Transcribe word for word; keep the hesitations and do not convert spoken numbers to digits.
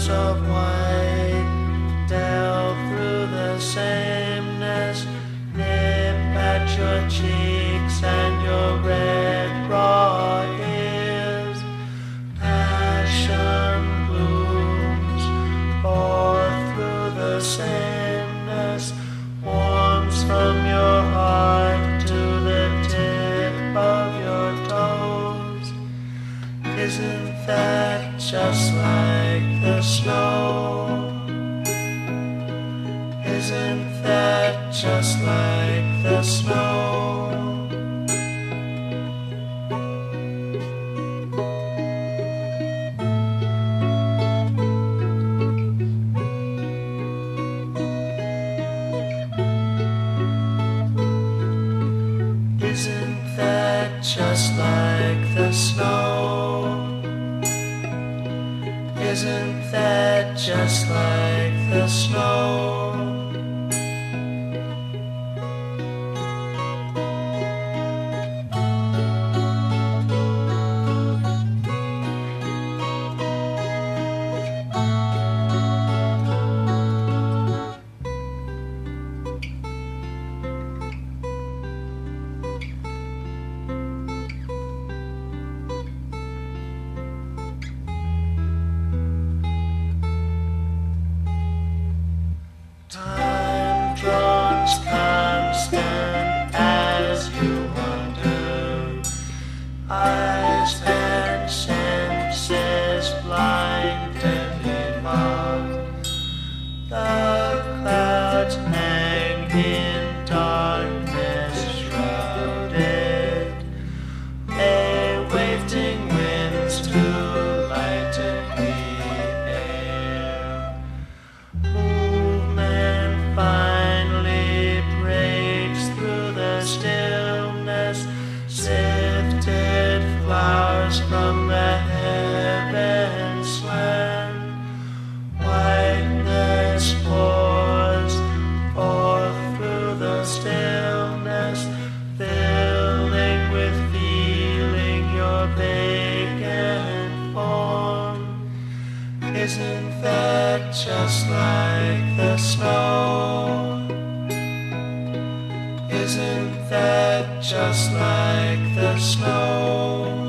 clouds of white delve through the sameness, nip at your cheeks and your red raw ears. Passion blooms forth through the sameness, warms from your heart to the tip of your toes. Isn't that just like the snow? Isn't that just like the snow? Isn't that just like the snow? Isn't that just like the snow? Time draws constant as you wander, eyes and senses blinded in mock. The clouds hang in darkness shrouded, a wafting winds to lighten the air. Movement finally breaks through the stillness, sifted flowers from the heavens slant. Whiteness pours forth through the stillness, filling with feeling your vacant form. Isn't that just like the snow? Isn't that just like the snow?